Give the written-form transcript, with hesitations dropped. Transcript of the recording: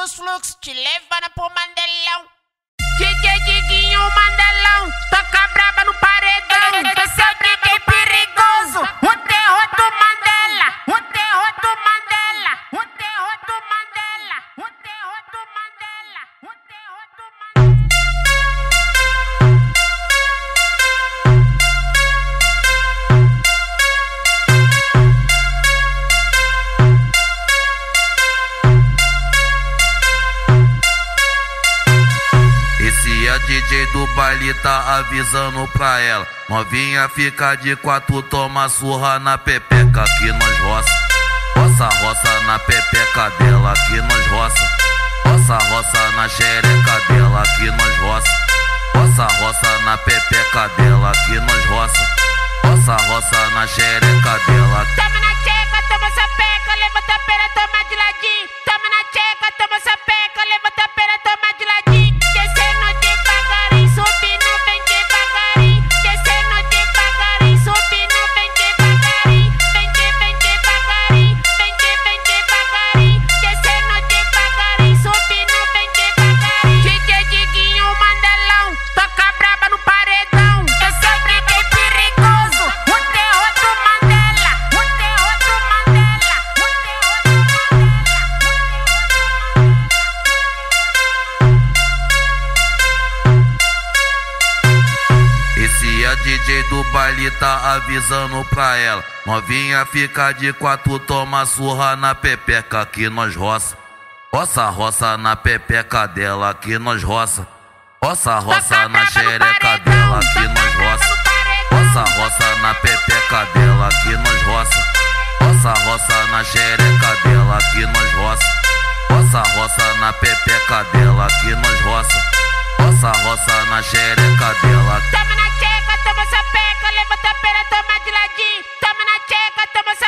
dos fluxos, te levando pro Mandelão. DJ Diguinho Mandelão, toca braba no paredão. Esse é o DJ perigoso, o terror do Mandela, o terror do Mandela, o terror do Mandela, o terror do Mandela, o terror do Mandela. Esse é DJ do baile, tá avisando pra ela. Novinha fica de quatro, toma surra na pepeca que nós roça. Roça, roça na pepeca dela que nós roça. Roça, roça na xereca dela que nós roça. Roça, roça na pepeca dela que nós roça. Roça, roça na xereca dela. Toma na tcheca, toma essa peca, levanta a pera, toma de ladinho. Toma na tcheca, toma essa peca, levanta a pera, toma de ladinho. Descendo devagarinho, subindo bem devagarinho. Descendo devagarinho, subindo bem devagarinho. Bem devagarinho, bem devagarinho. Descendo devagarinho, subindo bem devagarinho. DJ Diguinho Mandelão, toca braba no paredão. Esse é o DJ perigoso, o terror do Mandela, o terror do Mandela, o terror do Esse é DJ do baile, tá avisando pra ela. Novinha fica de quatro, toma surra na pepeca que nós roça. Roça, roça na pepeca dela que nós roça. Roça, roça na xereca dela que nós roça. Roça, roça na pepeca dela que nós roça. Roça, roça na xereca dela que nós roça. Roça, roça na pepeca dela que nós roça. Roça, roça na xereca dela. Toma na tcheca, toma essa peca, levanta a pera, toma de ladinho. Toma na tcheca, toma essa